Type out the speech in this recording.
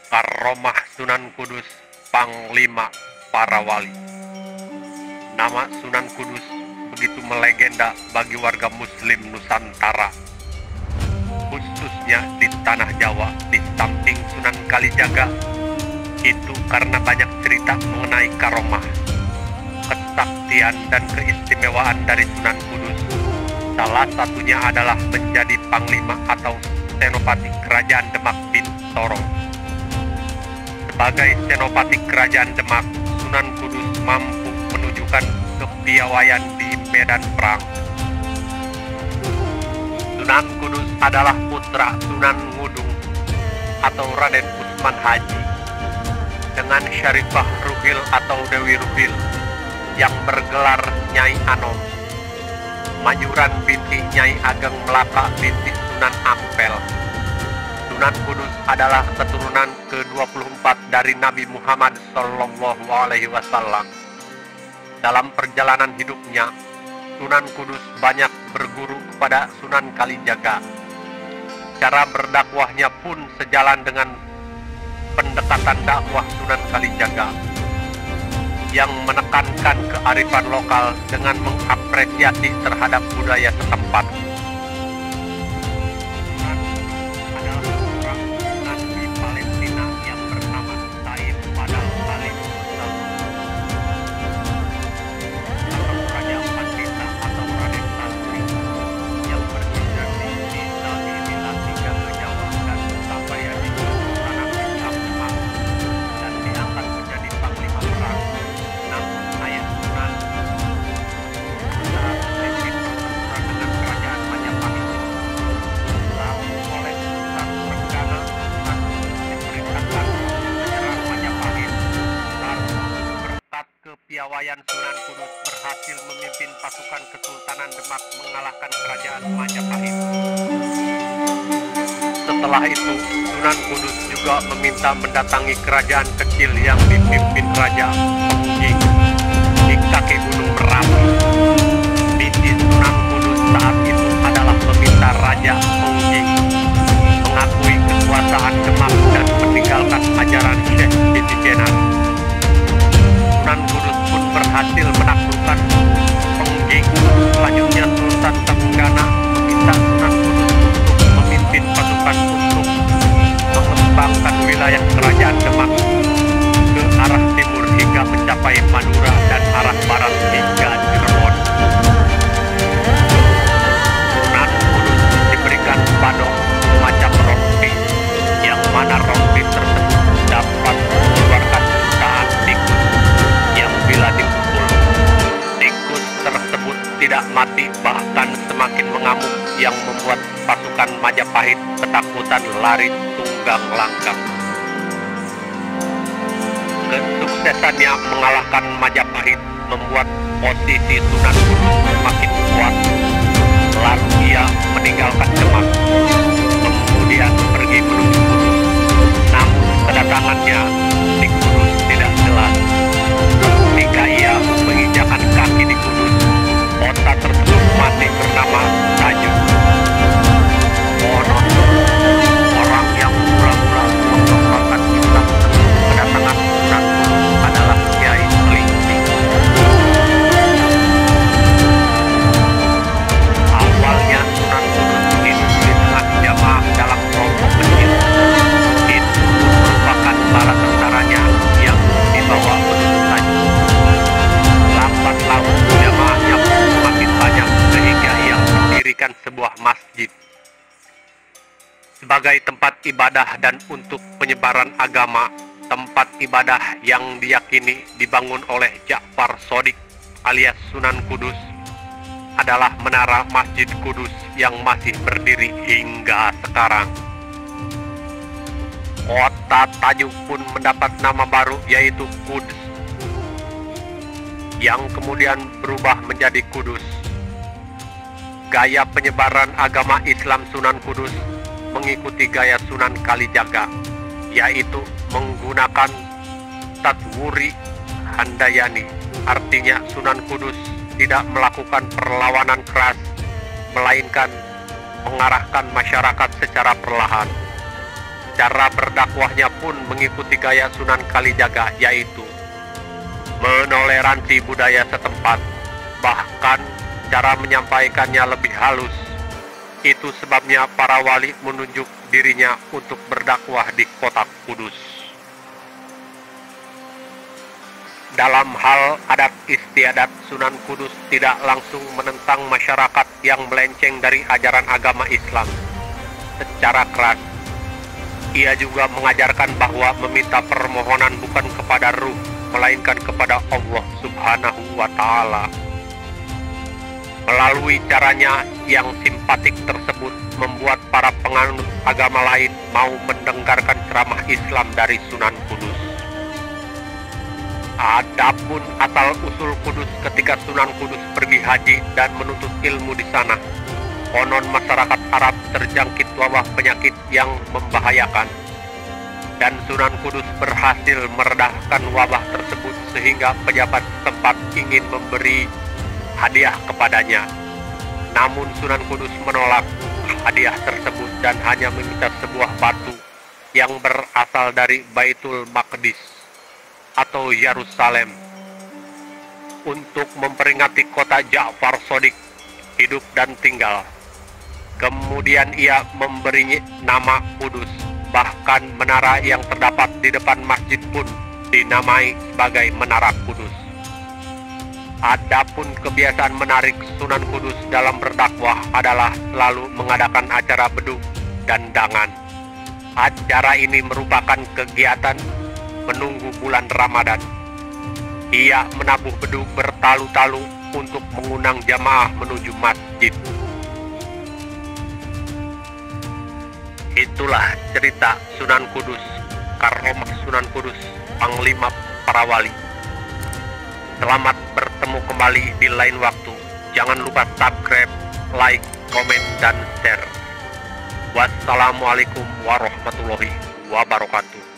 Karomah Sunan Kudus, Panglima para wali. Nama Sunan Kudus begitu melegenda bagi warga Muslim Nusantara, khususnya di tanah Jawa. Di samping Sunan Kalijaga, itu karena banyak cerita mengenai karomah, kesaktian dan keistimewaan dari Sunan Kudus. Salah satunya adalah menjadi panglima atau senopati kerajaan Demak Bintoro. Sebagai senopati kerajaan Demak, Sunan Kudus mampu menunjukkan kepiawaian di medan perang. Sunan Kudus adalah putra Sunan Ngudung atau Raden Usman Haji dengan Syarifah Ruhil atau Dewi Ruhil yang bergelar Nyai Anom, Majuran binti Nyai Ageng Melaka binti Sunan Ampel. Sunan Kudus adalah keturunan ke-24 dari Nabi Muhammad SAW. Dalam perjalanan hidupnya, Sunan Kudus banyak berguru kepada Sunan Kalijaga. Cara berdakwahnya pun sejalan dengan pendekatan dakwah Sunan Kalijaga yang menekankan kearifan lokal dengan mengapresiasi terhadap budaya setempat. Kepiawaian Sunan Kudus berhasil memimpin pasukan Kesultanan Demak mengalahkan kerajaan Majapahit. Setelah itu, Sunan Kudus juga meminta mendatangi kerajaan kecil yang dipimpin Raja Pengging di kaki Gunung Merapi. Misi Sunan Kudus saat itu adalah meminta Raja Pengging mengakui kekuasaan Demak dan meninggalkan ajaran Syekh Siti Jenar. Sunan Kudus pun berhasil menaklukkan Pengging. Selanjutnya Sultan Trenggana meminta Sunan Kudus untuk memimpin pasukan untuk mengembangkan wilayah kerajaan Demak ke arah timur hingga mencapai Madura dan arah barat hingga Cirebon. Sunan Kudus diberikan badong semacam rompi, yang mana rompi tersebut dapat mengeluarkan jutaan tikus yang bila dipukul, tikus tersebut tidak mati, bahkan semakin mengamuk, yang membuat pasukan Majapahit ketakutan lari tunggang langgang. Kesuksesannya mengalahkan Majapahit membuat posisi Sunan Kudus semakin kuat. Lalu ia meninggalkan Demak, kemudian pergi menuju Kudus. Namun kedatangannya di Kudus tidak jelas. Ketika ia menginjakan kaki di Kudus, kota tersebut masih bernama Tajuk. Konon, orang yang mula-mula mengembangkan Islam sebelum kedatangan Sunan Kudus adalah Kiai Selinting. Awalnya Sunan Kudus hidup di tengah jamaah dalam kelompok kecil. Itu pun merupakan bala tentaranya yang dibawa menuju Tajuk. Lambat laun jamaahnya pun semakin banyak sehingga ia mendirikan sebuah masjid sebagai tempat ibadah dan untuk penyebaran agama. Tempat ibadah yang diyakini dibangun oleh Ja'far Shodiq alias Sunan Kudus adalah Menara Masjid Kudus yang masih berdiri hingga sekarang. Kota Tajuk pun mendapat nama baru, yaitu Kudus, yang kemudian berubah menjadi Kudus. Gaya penyebaran agama Islam Sunan Kudus mengikuti gaya Sunan Kalijaga, yaitu menggunakan Tatwuri Handayani. Artinya Sunan Kudus tidak melakukan perlawanan keras, melainkan mengarahkan masyarakat secara perlahan. Cara berdakwahnya pun mengikuti gaya Sunan Kalijaga, yaitu menoleransi budaya setempat, bahkan cara menyampaikannya lebih halus. Itu sebabnya para wali menunjuk dirinya untuk berdakwah di kota Kudus. Dalam hal adat istiadat, Sunan Kudus tidak langsung menentang masyarakat yang melenceng dari ajaran agama Islam secara keras. Ia juga mengajarkan bahwa meminta permohonan bukan kepada ruh, melainkan kepada Allah Subhanahu wa Ta'ala. Melalui caranya yang simpatik tersebut, membuat para penganut agama lain mau mendengarkan ceramah Islam dari Sunan Kudus. Adapun asal-usul Kudus, ketika Sunan Kudus pergi haji dan menuntut ilmu di sana, konon masyarakat Arab terjangkit wabah penyakit yang membahayakan, dan Sunan Kudus berhasil meredahkan wabah tersebut sehingga pejabat setempat ingin memberi hadiah kepadanya. Namun Sunan Kudus menolak hadiah tersebut dan hanya meminta sebuah batu yang berasal dari Baitul Maqdis atau Yerusalem untuk memperingati kota Ja'far Shadiq hidup dan tinggal. Kemudian ia memberi nama Kudus. Bahkan menara yang terdapat di depan masjid pun dinamai sebagai Menara Kudus. Adapun kebiasaan menarik Sunan Kudus dalam berdakwah adalah selalu mengadakan acara beduk dan dangan. Acara ini merupakan kegiatan menunggu bulan Ramadan. Ia menabuh beduk bertalu-talu untuk mengundang jamaah menuju masjid. Itulah cerita Sunan Kudus, Karomah Sunan Kudus, Panglima para wali. Selamat bertemu kembali di lain waktu. Jangan lupa subscribe, like, komen, dan share. Wassalamualaikum warahmatullahi wabarakatuh.